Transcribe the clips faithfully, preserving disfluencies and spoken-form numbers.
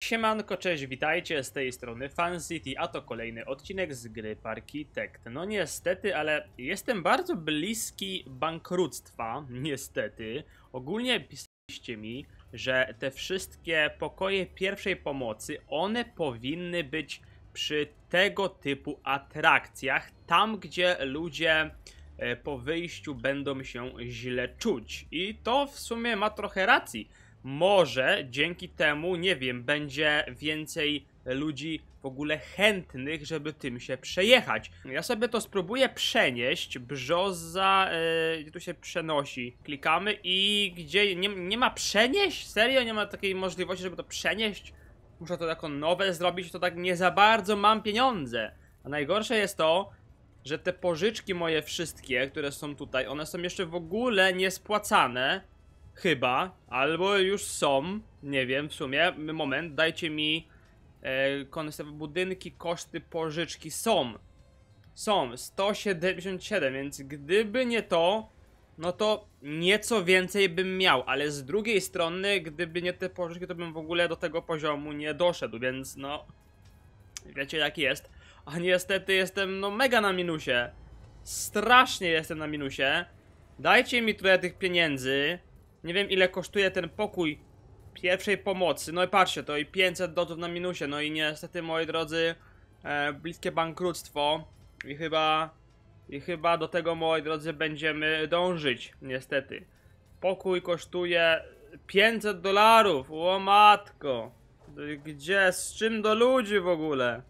Siemanko, cześć, witajcie, z tej strony FanCity, a to kolejny odcinek z gry Parkitect. No niestety, ale jestem bardzo bliski bankructwa, niestety. Ogólnie pisaliście mi, że te wszystkie pokoje pierwszej pomocy, one powinny być przy tego typu atrakcjach, tam gdzie ludzie po wyjściu będą się źle czuć. I to w sumie ma trochę racji. Może dzięki temu, nie wiem, będzie więcej ludzi w ogóle chętnych, żeby tym się przejechać. Ja sobie to spróbuję przenieść. Brzoza, yy, gdzie tu się przenosi. Klikamy i gdzie nie, nie ma przenieść? Serio? Nie ma takiej możliwości, żeby to przenieść? Muszę to jako nowe zrobić, to tak nie za bardzo mam pieniądze. A najgorsze jest to, że te pożyczki moje wszystkie, które są tutaj, one są jeszcze w ogóle niespłacane. Chyba, albo już są, nie wiem w sumie, moment, dajcie mi e, koncept budynki, koszty pożyczki, są, są, sto siedemdziesiąt siedem, więc gdyby nie to, no to nieco więcej bym miał, ale z drugiej strony, gdyby nie te pożyczki, to bym w ogóle do tego poziomu nie doszedł, więc no, wiecie jak jest, a niestety jestem no mega na minusie, strasznie jestem na minusie, dajcie mi trochę tych pieniędzy. Nie wiem ile kosztuje ten pokój pierwszej pomocy. No i patrzcie, to i pięćset dolców na minusie. No i niestety, moi drodzy, e, bliskie bankructwo. I chyba, I chyba do tego, moi drodzy, będziemy dążyć. Niestety. Pokój kosztuje pięćset dolarów. O matko. Gdzie? Z czym do ludzi w ogóle?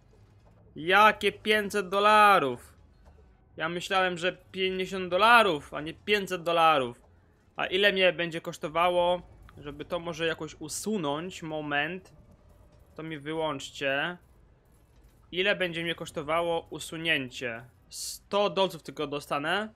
Jakie pięćset dolarów? Ja myślałem, że pięćdziesiąt dolarów, a nie pięćset dolarów. A ile mnie będzie kosztowało, żeby to może jakoś usunąć? Moment. To mi wyłączcie. Ile będzie mnie kosztowało usunięcie? sto dolców tylko dostanę?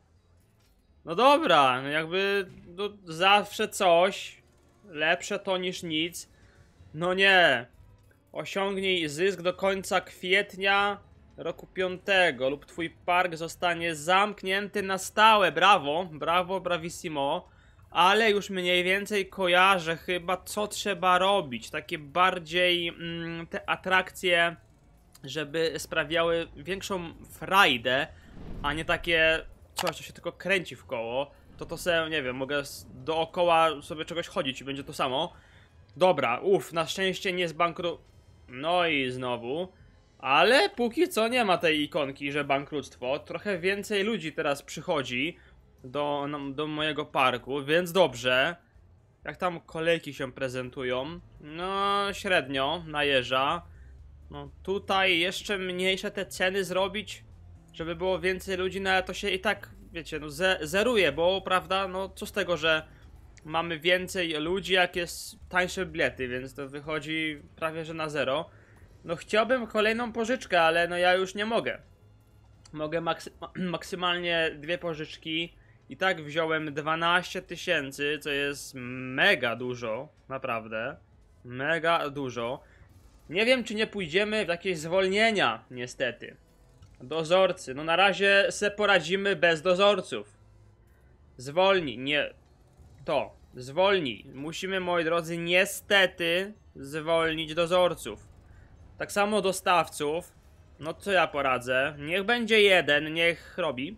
No dobra, no jakby no zawsze coś. Lepsze to niż nic. No nie. Osiągnij zysk do końca kwietnia roku piątego lub twój park zostanie zamknięty na stałe. Brawo, brawo, bravissimo. Ale już mniej więcej kojarzę chyba co trzeba robić. Takie bardziej mm, te atrakcje, żeby sprawiały większą frajdę, a nie takie coś, co się tylko kręci w koło. To to sobie, nie wiem, mogę dookoła sobie czegoś chodzić i będzie to samo. Dobra, uff, na szczęście nie zbankru... No i znowu. Ale póki co nie ma tej ikonki, że bankructwo. Trochę więcej ludzi teraz przychodzi do, no, do mojego parku, więc dobrze. Jak tam kolejki się prezentują? No, średnio, najeżdża. No, tutaj jeszcze mniejsze te ceny zrobić, żeby było więcej ludzi, no ale to się i tak, wiecie, no ze zeruje, bo prawda, no co z tego, że mamy więcej ludzi, jak jest tańsze bilety, więc to wychodzi prawie, że na zero. No chciałbym kolejną pożyczkę, ale no ja już nie mogę. Mogę maksy maksymalnie dwie pożyczki. I tak wziąłem dwanaście tysięcy, co jest mega dużo, naprawdę, mega dużo. Nie wiem, czy nie pójdziemy w jakieś zwolnienia, niestety. Dozorcy, no na razie se poradzimy bez dozorców. Zwolnij, nie, to, zwolnij. Musimy, moi drodzy, niestety zwolnić dozorców. Tak samo dostawców, no co ja poradzę, niech będzie jeden, niech robi.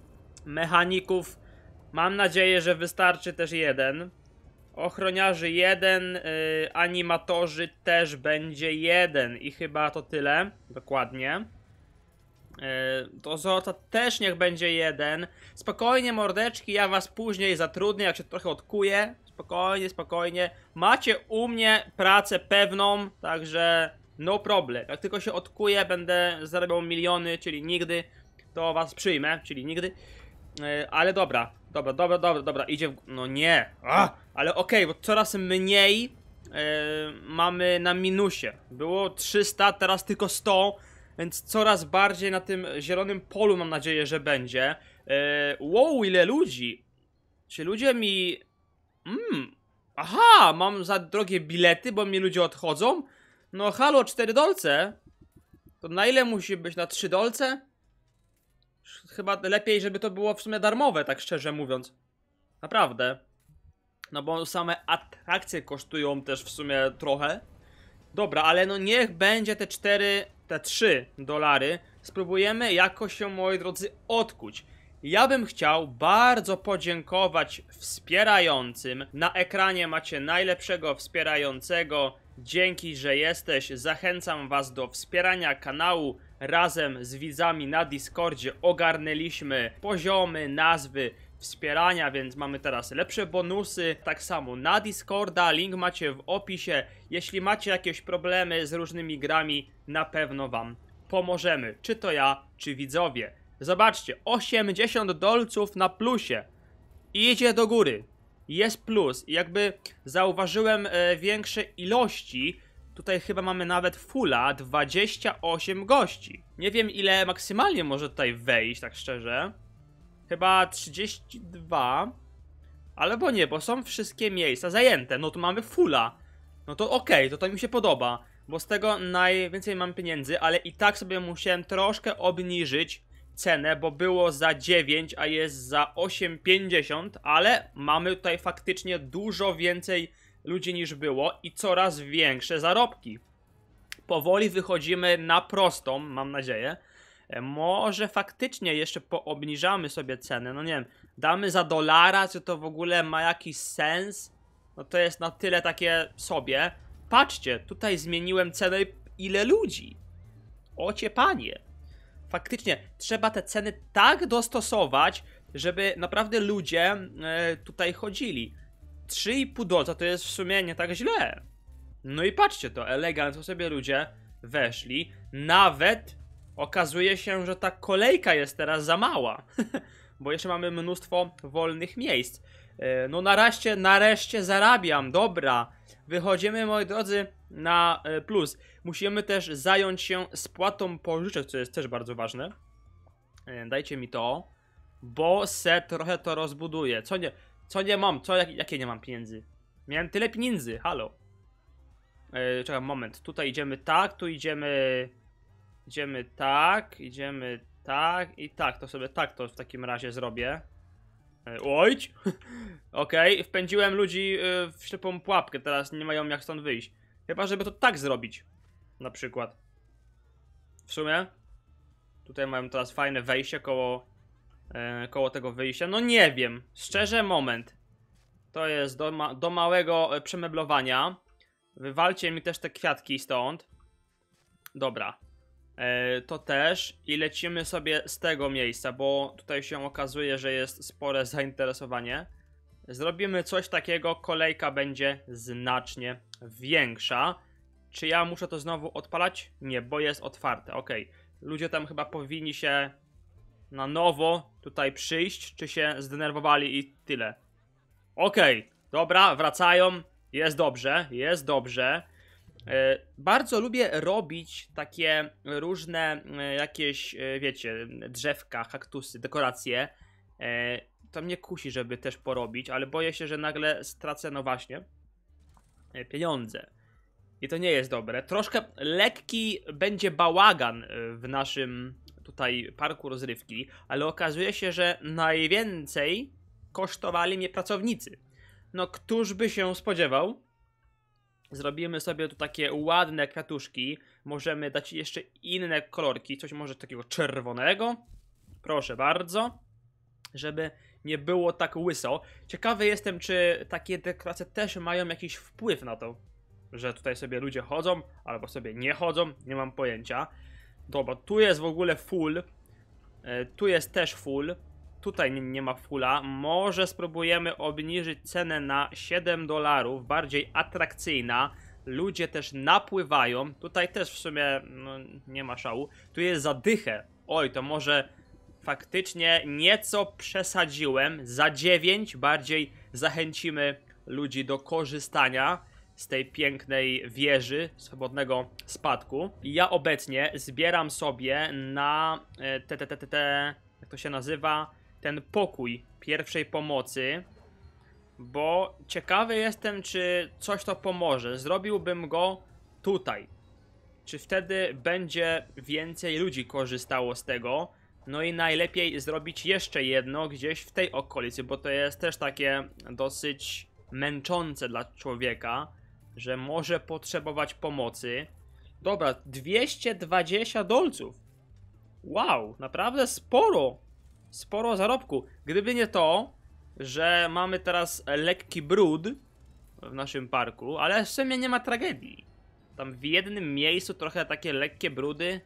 Mechaników mam nadzieję, że wystarczy też jeden. Ochroniarzy jeden, yy, animatorzy też będzie jeden. I chyba to tyle, dokładnie. Yy, dozorca też niech będzie jeden. Spokojnie mordeczki, ja was później zatrudnię, jak się trochę odkuję. Spokojnie, spokojnie. Macie u mnie pracę pewną, także no problem. Jak tylko się odkuję, będę zarabiał miliony, czyli nigdy, to was przyjmę, czyli nigdy. Yy, ale dobra, dobra, dobra, dobra, dobra, idzie w... No nie, ah, ale okej, okay, bo coraz mniej yy, mamy na minusie. Było trzysta, teraz tylko sto, więc coraz bardziej na tym zielonym polu mam nadzieję, że będzie. Yy, wow, ile ludzi. Czy ludzie mi... Mm, aha, mam za drogie bilety, bo mi ludzie odchodzą? No halo, cztery dolce? To na ile musi być? Na trzy dolce? Chyba lepiej, żeby to było w sumie darmowe, tak szczerze mówiąc. Naprawdę. No bo same atrakcje kosztują też w sumie trochę. Dobra, ale no niech będzie te cztery, te trzy dolary. Spróbujemy jakoś się, moi drodzy, odkuć. Ja bym chciał bardzo podziękować wspierającym. Na ekranie macie najlepszego wspierającego. Dzięki, że jesteś. Zachęcam was do wspierania kanału. Razem z widzami na Discordzie ogarnęliśmy poziomy, nazwy wspierania, więc mamy teraz lepsze bonusy. Tak samo na Discorda, link macie w opisie. Jeśli macie jakieś problemy z różnymi grami, na pewno wam pomożemy. Czy to ja, czy widzowie. Zobaczcie, osiemdziesiąt dolców na plusie. Idzie do góry. Jest plus. I jakby zauważyłem e, większe ilości. Tutaj chyba mamy nawet fulla, dwadzieścia osiem gości. Nie wiem, ile maksymalnie może tutaj wejść, tak szczerze. Chyba trzydzieści dwa. Albo nie, bo są wszystkie miejsca zajęte. No to mamy fulla. No to okej, okay, to to mi się podoba. Bo z tego najwięcej mam pieniędzy, ale i tak sobie musiałem troszkę obniżyć cenę, bo było za dziewięć, a jest za osiem pięćdziesiąt, ale mamy tutaj faktycznie dużo więcej ludzi niż było i coraz większe zarobki. Powoli wychodzimy na prostą, mam nadzieję. Może faktycznie jeszcze poobniżamy sobie cenę, no nie wiem, damy za dolara, czy to w ogóle ma jakiś sens? No to jest na tyle takie sobie. Patrzcie, tutaj zmieniłem cenę, ile ludzi. Ocie panie. Faktycznie trzeba te ceny tak dostosować, żeby naprawdę ludzie e, tutaj chodzili. trzy i pół dolca to jest w sumie nie tak źle. No i patrzcie to, elegancko sobie ludzie weszli. Nawet okazuje się, że ta kolejka jest teraz za mała. Bo jeszcze mamy mnóstwo wolnych miejsc. e, No nareszcie, nareszcie zarabiam, dobra. Wychodzimy, moi drodzy, na plus. Musimy też zająć się spłatą pożyczek, co jest też bardzo ważne. Dajcie mi to, bo se trochę to rozbuduję. Co nie, co nie mam? Co, jak, jakie nie mam pieniędzy? Miałem tyle pieniędzy, halo. Yy, czekaj, moment. Tutaj idziemy tak, tu idziemy... Idziemy tak, idziemy tak i tak. To sobie tak to w takim razie zrobię. Yy, ojć! Okej, okay, wpędziłem ludzi yy, w ślepą pułapkę, teraz nie mają jak stąd wyjść. Chyba, żeby to tak zrobić. Na przykład. W sumie. Tutaj mają teraz fajne wejście koło, yy, koło tego wyjścia. No nie wiem. Szczerze, moment. To jest do, ma do małego przemeblowania. Wywalcie mi też te kwiatki stąd. Dobra. Yy, to też. I lecimy sobie z tego miejsca, bo tutaj się okazuje, że jest spore zainteresowanie. Zrobimy coś takiego, kolejka będzie znacznie większa. Czy ja muszę to znowu odpalać? Nie, bo jest otwarte, ok. Ludzie tam chyba powinni się na nowo tutaj przyjść, czy się zdenerwowali i tyle. Ok, dobra, wracają, jest dobrze, jest dobrze. E, bardzo lubię robić takie różne e, jakieś, e, wiecie, drzewka, kaktusy, dekoracje. E, To mnie kusi, żeby też porobić, ale boję się, że nagle stracę, no właśnie, pieniądze. I to nie jest dobre. Troszkę lekki będzie bałagan w naszym tutaj parku rozrywki, ale okazuje się, że najwięcej kosztowali mnie pracownicy. No któż by się spodziewał? Zrobimy sobie tu takie ładne kwiatuszki. Możemy dać jeszcze inne kolorki, coś może takiego czerwonego. Proszę bardzo. Żeby nie było tak łyso. Ciekawy jestem, czy takie dekoracje też mają jakiś wpływ na to, że tutaj sobie ludzie chodzą, albo sobie nie chodzą, nie mam pojęcia. Dobra, tu jest w ogóle full. e, Tu jest też full. Tutaj nie, nie ma fulla. Może spróbujemy obniżyć cenę na siedem dolarów, bardziej atrakcyjna. Ludzie też napływają. Tutaj też w sumie no, nie ma szału. Tu jest za dychę. Oj, to może faktycznie nieco przesadziłem. Za dziewięć bardziej zachęcimy ludzi do korzystania z tej pięknej wieży swobodnego spadku. I ja obecnie zbieram sobie na te, te, te, te, te, jak to się nazywa, ten pokój pierwszej pomocy, bo ciekawy jestem, czy coś to pomoże. Zrobiłbym go tutaj. Czy wtedy będzie więcej ludzi korzystało z tego? No i najlepiej zrobić jeszcze jedno gdzieś w tej okolicy, bo to jest też takie dosyć męczące dla człowieka, że może potrzebować pomocy. Dobra, dwieście dwadzieścia dolców. Wow, naprawdę sporo. Sporo zarobku. Gdyby nie to, że mamy teraz lekki brud w naszym parku, ale w sumie nie ma tragedii. Tam w jednym miejscu trochę takie lekkie brudy.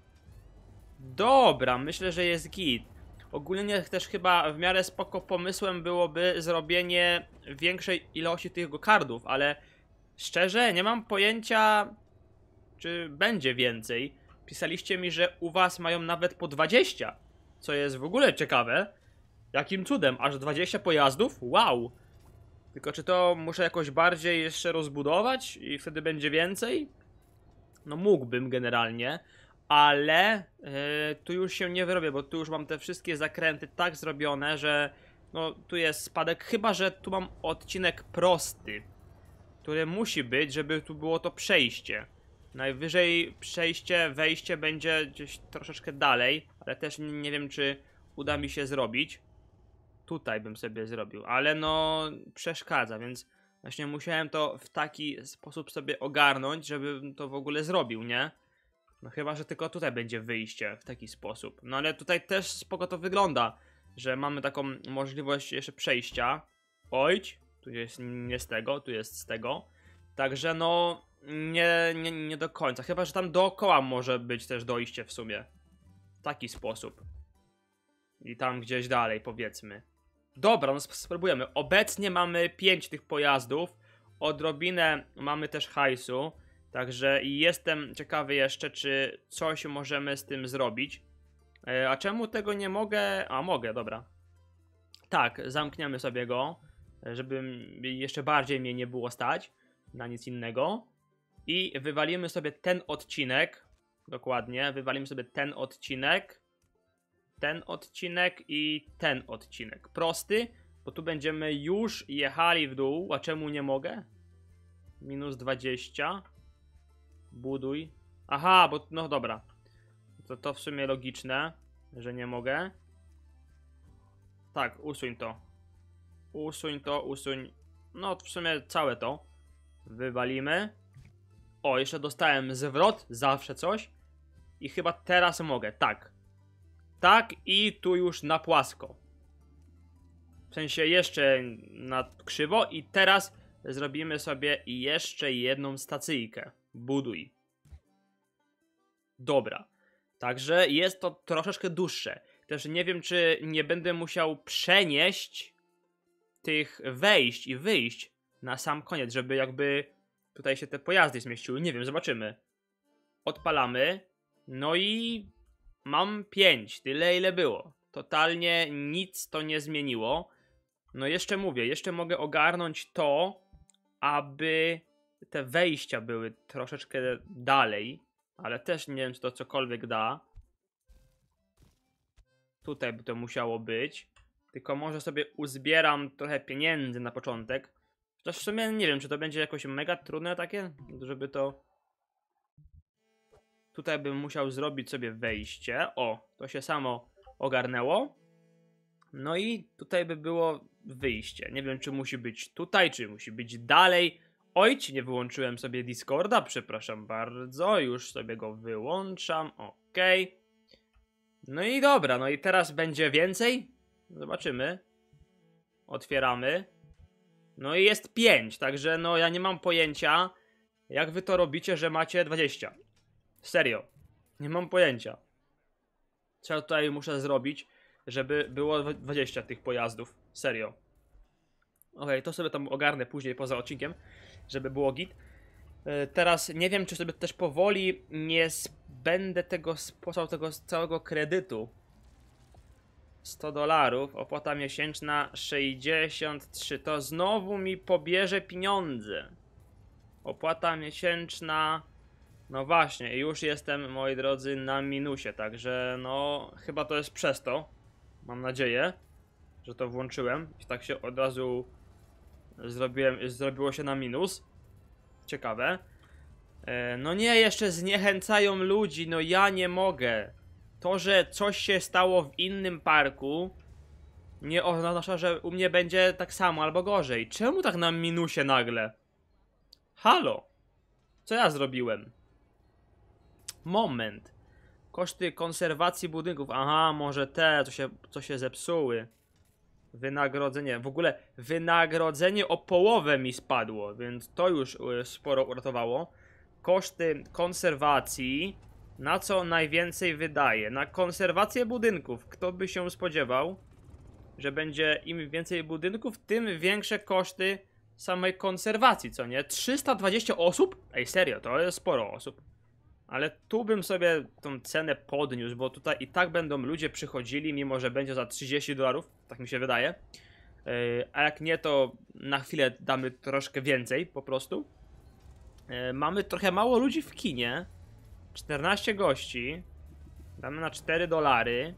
Dobra, myślę, że jest git. Ogólnie też chyba w miarę spoko pomysłem byłoby zrobienie większej ilości tych gokardów, ale szczerze nie mam pojęcia, czy będzie więcej. Pisaliście mi, że u was mają nawet po dwadzieścia, co jest w ogóle ciekawe. Jakim cudem, aż dwadzieścia pojazdów? Wow! Tylko czy to muszę jakoś bardziej jeszcze rozbudować i wtedy będzie więcej? No mógłbym generalnie, ale yy, tu już się nie wyrobię, bo tu już mam te wszystkie zakręty tak zrobione, że no tu jest spadek, chyba że tu mam odcinek prosty, który musi być, żeby tu było to przejście. Najwyżej przejście, wejście będzie gdzieś troszeczkę dalej, ale też nie, nie wiem, czy uda mi się zrobić. Tutaj bym sobie zrobił, ale no przeszkadza, więc właśnie musiałem to w taki sposób sobie ogarnąć, żebym to w ogóle zrobił, nie? No chyba, że tylko tutaj będzie wyjście w taki sposób. No ale tutaj też spoko to wygląda, że mamy taką możliwość jeszcze przejścia. Ojdź, tu jest nie z tego, tu jest z tego. Także no nie, nie, nie do końca, chyba, że tam dookoła może być też dojście w sumie. W taki sposób. I tam gdzieś dalej, powiedzmy. Dobra, no spróbujemy. Obecnie mamy pięć tych pojazdów. Odrobinę mamy też hajsu. Także jestem ciekawy jeszcze, czy coś możemy z tym zrobić. E, a czemu tego nie mogę? A, mogę, dobra. Tak, zamkniemy sobie go, żeby jeszcze bardziej mnie nie było stać na nic innego. I wywalimy sobie ten odcinek. Dokładnie, wywalimy sobie ten odcinek. Ten odcinek i ten odcinek. Prosty, bo tu będziemy już jechali w dół. A czemu nie mogę? Minus dwadzieścia. Buduj. Aha, bo no dobra. To, to w sumie logiczne, że nie mogę. Tak, usuń to. Usuń to, usuń. No w sumie całe to. Wywalimy. O, jeszcze dostałem zwrot. Zawsze coś. I chyba teraz mogę, tak. Tak i tu już na płasko. W sensie jeszcze na krzywo i teraz zrobimy sobie jeszcze jedną stacyjkę. Buduj. Dobra. Także jest to troszeczkę dłuższe. Też nie wiem, czy nie będę musiał przenieść tych wejść i wyjść na sam koniec, żeby jakby tutaj się te pojazdy zmieściły. Nie wiem, zobaczymy. Odpalamy. No i mam pięć, tyle ile było. Totalnie nic to nie zmieniło. No jeszcze mówię, jeszcze mogę ogarnąć to, aby te wejścia były troszeczkę dalej. Ale też nie wiem, czy to cokolwiek da. Tutaj by to musiało być. Tylko może sobie uzbieram trochę pieniędzy na początek. Chociaż w sumie nie wiem, czy to będzie jakoś mega trudne takie, żeby to... Tutaj bym musiał zrobić sobie wejście. O, to się samo ogarnęło. No i tutaj by było wyjście. Nie wiem, czy musi być tutaj, czy musi być dalej. Ojć, nie wyłączyłem sobie Discorda, przepraszam bardzo. Już sobie go wyłączam, okej. Okay. No i dobra, no i teraz będzie więcej. Zobaczymy. Otwieramy. No i jest pięć, także no ja nie mam pojęcia, jak wy to robicie, że macie dwadzieścia. Serio. Nie mam pojęcia. Co tutaj muszę zrobić, żeby było dwadzieścia tych pojazdów. Serio. Okej, okay, to sobie tam ogarnę później poza odcinkiem, żeby było git. Yy, teraz nie wiem, czy sobie też powoli nie będę tego spłacał tego całego kredytu. sto dolarów, opłata miesięczna sześćdziesiąt trzy. To znowu mi pobierze pieniądze. Opłata miesięczna... No właśnie, już jestem, moi drodzy, na minusie, także no chyba to jest przez to. Mam nadzieję, że to włączyłem i tak się od razu zrobiłem, zrobiło się na minus. Ciekawe. E, no nie, jeszcze zniechęcają ludzi, no ja nie mogę. To, że coś się stało w innym parku, nie oznacza, że u mnie będzie tak samo albo gorzej. Czemu tak na minusie nagle? Halo? Co ja zrobiłem? Moment. Koszty konserwacji budynków. Aha, może te, co się, co się zepsuły. Wynagrodzenie. W ogóle wynagrodzenie o połowę mi spadło, więc to już y, sporo uratowało. Koszty konserwacji. Na co najwięcej wydaje? Na konserwację budynków. Kto by się spodziewał, że będzie im więcej budynków, tym większe koszty samej konserwacji, co nie? trzysta dwadzieścia osób? Ej, serio, to jest sporo osób. Ale tu bym sobie tą cenę podniósł, bo tutaj i tak będą ludzie przychodzili, mimo że będzie za trzydzieści dolarów, tak mi się wydaje. Yy, a jak nie, to na chwilę damy troszkę więcej po prostu. Yy, mamy trochę mało ludzi w kinie. czternaście gości. Damy na cztery dolary.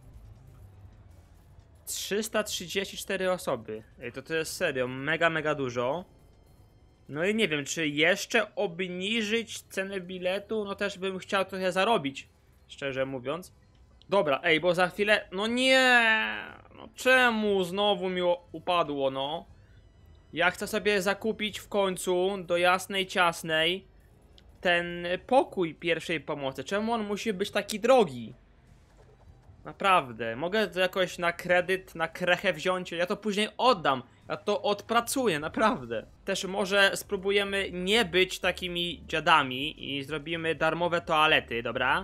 trzysta trzydzieści cztery osoby. Ej, to to jest serio, mega, mega dużo. No i nie wiem, czy jeszcze obniżyć cenę biletu? No też bym chciał trochę zarobić, szczerze mówiąc. Dobra, ej, bo za chwilę... No nie! No czemu znowu mi upadło, no? Ja chcę sobie zakupić w końcu do jasnej, ciasnej ten pokój pierwszej pomocy. Czemu on musi być taki drogi? Naprawdę, mogę to jakoś na kredyt, na krechę wziąć, ja to później oddam, ja to odpracuję, naprawdę. Też może spróbujemy nie być takimi dziadami i zrobimy darmowe toalety, dobra?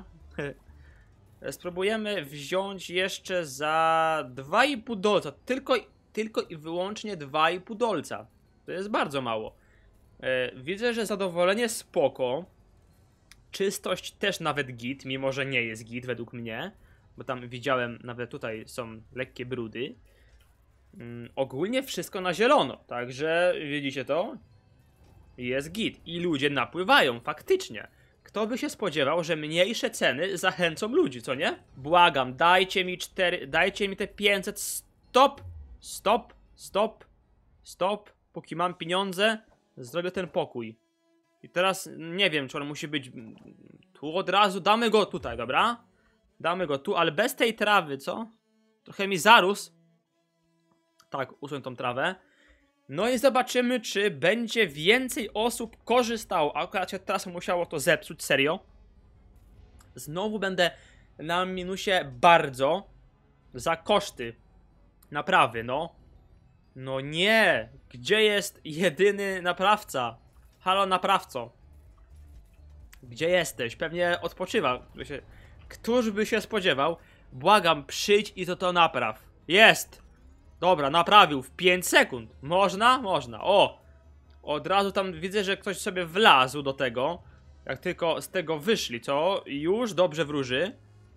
Spróbujemy wziąć jeszcze za dwa i pół dolca, tylko, tylko i wyłącznie dwa i pół dolca. To jest bardzo mało. Widzę, że zadowolenie spoko, czystość też nawet git, mimo że nie jest git według mnie. Bo tam widziałem, nawet tutaj są lekkie brudy. Mm, ogólnie wszystko na zielono, także widzicie to? Jest git. I ludzie napływają, faktycznie. Kto by się spodziewał, że mniejsze ceny zachęcą ludzi, co nie? Błagam, dajcie mi cztery, dajcie mi te pięćset, stop, stop, stop, stop. Póki mam pieniądze, zrobię ten pokój. I teraz nie wiem, czy on musi być tu od razu, damy go tutaj, dobra? Damy go tu, ale bez tej trawy, co? Trochę mi zarósł. Tak, usuń tą trawę. No i zobaczymy, czy będzie więcej osób korzystało. Akurat się teraz musiało to zepsuć, serio. Znowu będę na minusie bardzo za koszty naprawy, no. No nie! Gdzie jest jedyny naprawca? Halo, naprawco. Gdzie jesteś? Pewnie odpoczywa. Któż by się spodziewał? Błagam, przyjdź i to to napraw. Jest! Dobra, naprawił w pięć sekund. Można? Można. O! Od razu tam widzę, że ktoś sobie wlazł do tego. Jak tylko z tego wyszli, co? Już dobrze wróży.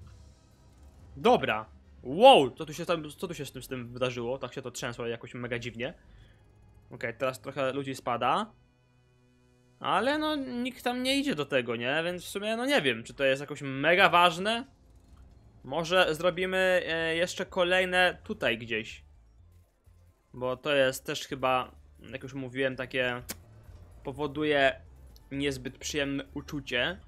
Dobra. Wow! Co tu się, tam, co tu się z tym, z tym wydarzyło? Tak się to trzęsło jakoś mega dziwnie. Okej, okay, teraz trochę ludzi spada. Ale no, nikt tam nie idzie do tego, nie? Więc w sumie, no nie wiem, czy to jest jakoś mega ważne. Może zrobimy e, jeszcze kolejne tutaj gdzieś. Bo to jest też chyba, jak już mówiłem, takie powoduje niezbyt przyjemne uczucie.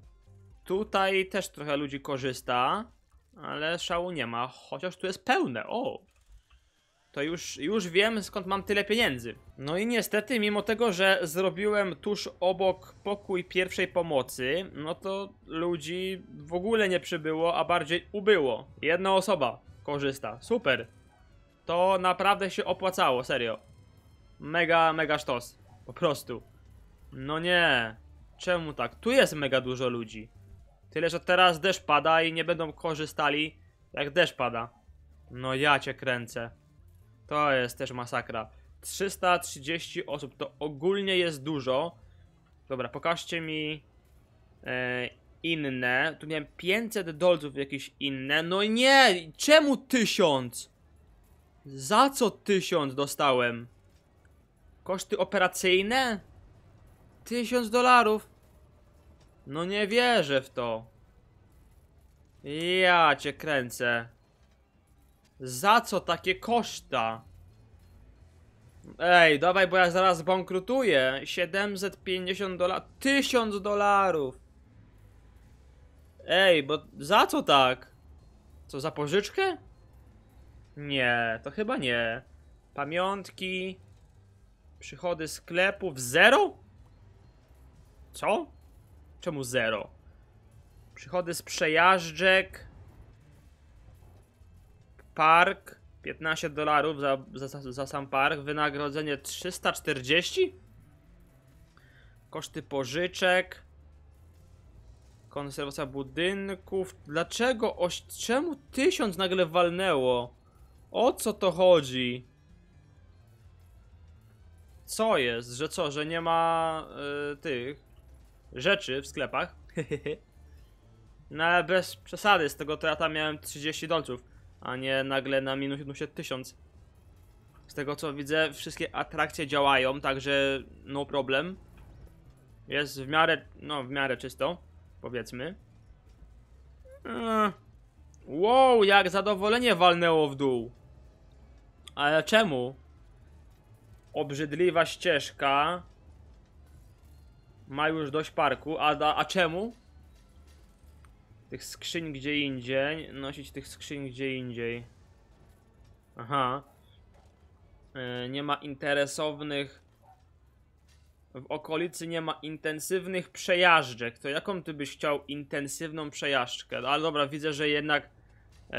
Tutaj też trochę ludzi korzysta, ale szału nie ma, chociaż tu jest pełne, o! To już, już wiem, skąd mam tyle pieniędzy. No i niestety, mimo tego, że zrobiłem tuż obok pokój pierwszej pomocy, no to ludzi w ogóle nie przybyło, a bardziej ubyło. Jedna osoba korzysta. Super. To naprawdę się opłacało, serio. Mega, mega sztos. Po prostu. No nie. Czemu tak? Tu jest mega dużo ludzi. Tyle, że teraz deszcz pada i nie będą korzystali, jak deszcz pada. No ja cię kręcę. To jest też masakra. trzysta trzydzieści osób, to ogólnie jest dużo. Dobra, pokażcie mi e, inne. Tu miałem pięćset dolców jakieś inne. No nie, czemu tysiąc? Za co tysiąc dostałem? Koszty operacyjne? Tysiąc dolarów? No nie wierzę w to. Ja cię kręcę. Za co takie koszta? Ej, dawaj, bo ja zaraz bankrutuję. siedemset pięćdziesiąt dolarów. tysiąc dolarów. Ej, bo za co tak? Co, za pożyczkę? Nie, to chyba nie. Pamiątki. Przychody sklepów. Zero? Co? Czemu zero? Przychody z przejażdżek. Park. piętnaście dolarów za, za, za sam park. Wynagrodzenie trzysta czterdzieści. Koszty pożyczek. Konserwacja budynków. Dlaczego? Oś... Czemu tysiąc nagle walnęło? O co to chodzi? Co jest? Że co? Że nie ma yy, tych rzeczy w sklepach? No ale bez przesady. Z tego to ja tam miałem trzydzieści dolców, a nie nagle na minusie tysiąc. Z tego co widzę, wszystkie atrakcje działają, także no problem. Jest w miarę, no w miarę czysto, powiedzmy. Eee. Wow, jak zadowolenie walnęło w dół. Ale czemu? Obrzydliwa ścieżka. Ma już dość parku, a, da, a czemu? Tych skrzyń gdzie indziej. Nosić tych skrzyń gdzie indziej. Aha. Yy, nie ma interesownych. W okolicy nie ma intensywnych przejażdżek. To jaką ty byś chciał intensywną przejażdżkę? No, ale dobra, widzę, że jednak yy,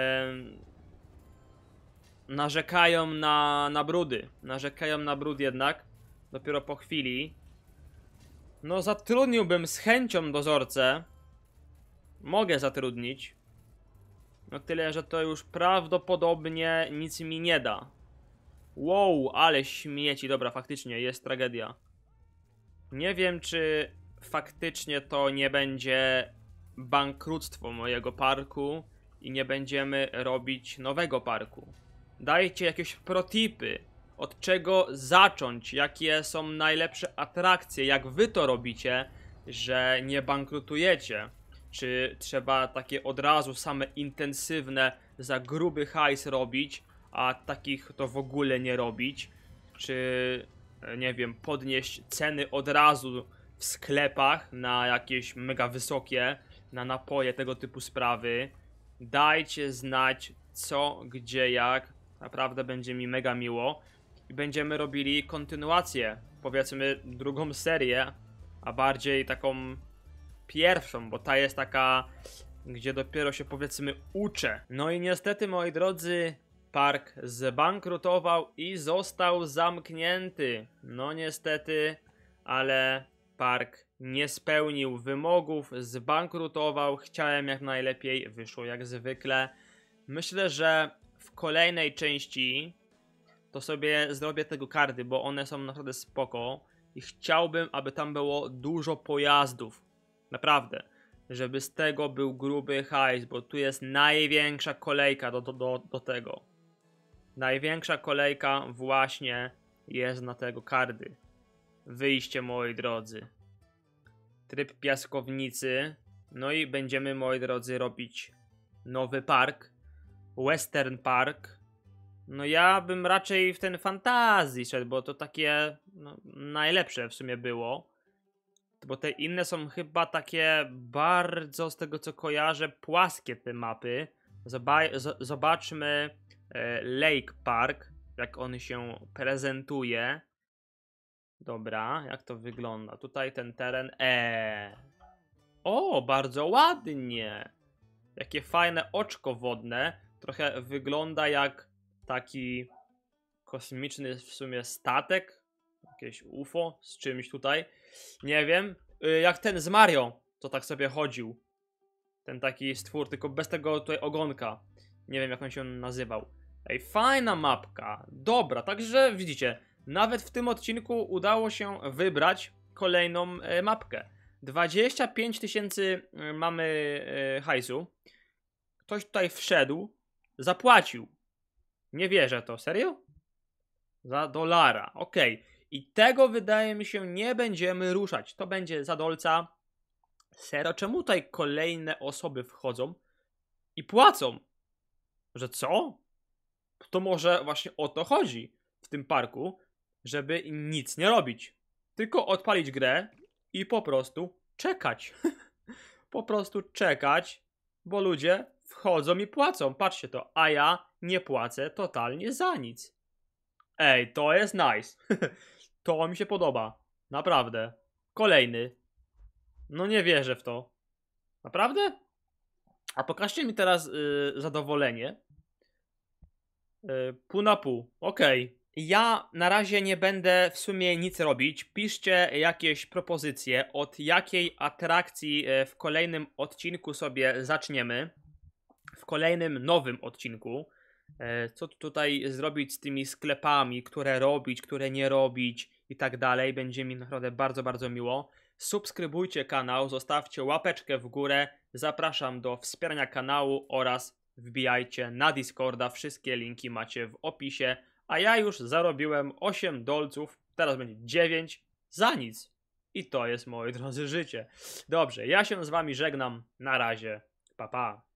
narzekają na, na brudy. Narzekają na brud jednak. Dopiero po chwili. No zatrudniłbym z chęcią dozorcę. Mogę zatrudnić. No tyle, że to już prawdopodobnie nic mi nie da. Wow, ale śmieci. Dobra, faktycznie jest tragedia. Nie wiem, czy faktycznie to nie będzie bankructwo mojego parku i nie będziemy robić nowego parku. Dajcie jakieś protipy. Od czego zacząć? Jakie są najlepsze atrakcje? Jak wy to robicie, że nie bankrutujecie? Czy trzeba takie od razu same intensywne za gruby hajs robić, a takich to w ogóle nie robić? Czy, nie wiem, podnieść ceny od razu w sklepach na jakieś mega wysokie, na napoje, tego typu sprawy? Dajcie znać co, gdzie, jak. Naprawdę będzie mi mega miło. I będziemy robili kontynuację, powiedzmy drugą serię, a bardziej taką pierwszą, bo ta jest taka, gdzie dopiero się powiedzmy uczę. No i niestety, moi drodzy, park zbankrutował i został zamknięty. No niestety, ale park nie spełnił wymogów, zbankrutował. Chciałem jak najlepiej, wyszło jak zwykle. Myślę, że w kolejnej części to sobie zrobię tego kardy, bo one są naprawdę spoko i chciałbym, aby tam było dużo pojazdów. Naprawdę, żeby z tego był gruby hajs, bo tu jest największa kolejka do, do, do, do tego. Największa kolejka właśnie jest na tego kardy. Wyjście, moi drodzy. Tryb piaskownicy. No i będziemy, moi drodzy, robić nowy park. Western Park. No ja bym raczej w ten fantazji szedł, bo to takie no, najlepsze w sumie było. Bo te inne są chyba takie bardzo, z tego co kojarzę, płaskie te mapy. Zoba zobaczmy e, Lake Park, jak on się prezentuje. Dobra, jak to wygląda? Tutaj ten teren. Eee. O, bardzo ładnie. Jakie fajne oczko wodne. Trochę wygląda jak taki kosmiczny w sumie statek. Jakieś U F O z czymś tutaj. Nie wiem. Jak ten z Mario, co tak sobie chodził. Ten taki stwór, tylko bez tego tutaj ogonka. Nie wiem jak on się nazywał. Ej, fajna mapka. Dobra, także widzicie, nawet w tym odcinku udało się wybrać kolejną e, mapkę. dwadzieścia pięć tysięcy mamy e, hajsu. Ktoś tutaj wszedł, zapłacił. Nie wierzę to, serio? Za dolara, okej. Okay. I tego wydaje mi się nie będziemy ruszać. To będzie za dolca. Serio, czemu tutaj kolejne osoby wchodzą i płacą? Że co? To może właśnie o to chodzi w tym parku, żeby nic nie robić. Tylko odpalić grę i po prostu czekać. Po prostu czekać, bo ludzie wchodzą i płacą. Patrzcie to, a ja nie płacę totalnie za nic. Ej, to jest nice. To mi się podoba. Naprawdę. Kolejny. No nie wierzę w to. Naprawdę? A pokażcie mi teraz y, zadowolenie. Y, pół na pół. Okej. Okay. Ja na razie nie będę w sumie nic robić. Piszcie jakieś propozycje, od jakiej atrakcji y, w kolejnym odcinku sobie zaczniemy. W kolejnym nowym odcinku. Y, co tutaj zrobić z tymi sklepami, które robić, które nie robić i tak dalej. Będzie mi naprawdę bardzo, bardzo miło. Subskrybujcie kanał, zostawcie łapeczkę w górę. Zapraszam do wspierania kanału oraz wbijajcie na Discorda. Wszystkie linki macie w opisie. A ja już zarobiłem osiem dolców, teraz będzie dziewięć za nic. I to jest, moi drodzy, życie. Dobrze, ja się z wami żegnam. Na razie. Pa, pa.